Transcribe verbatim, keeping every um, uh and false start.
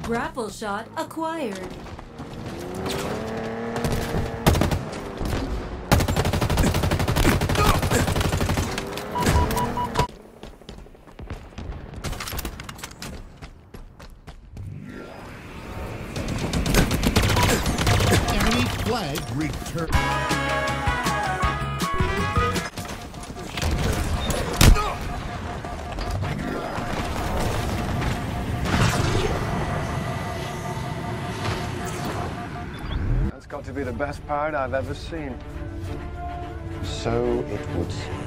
Grapple shot acquired. Enemy flag returned. That's got to be the best part I've ever seen. So it would seem.